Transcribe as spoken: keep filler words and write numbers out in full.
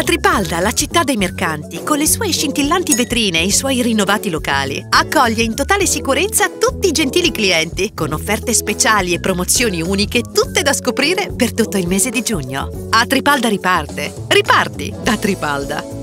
Tripalda, la città dei mercanti, con le sue scintillanti vetrine e i suoi rinnovati locali, accoglie in totale sicurezza tutti i gentili clienti, con offerte speciali e promozioni uniche, tutte da scoprire per tutto il mese di giugno. A Tripalda riparte. Riparti da Tripalda!